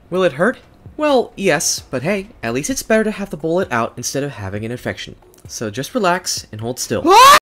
Will it hurt? Well, yes, but hey, at least it's better to have the bullet out instead of having an infection. So just relax and hold still.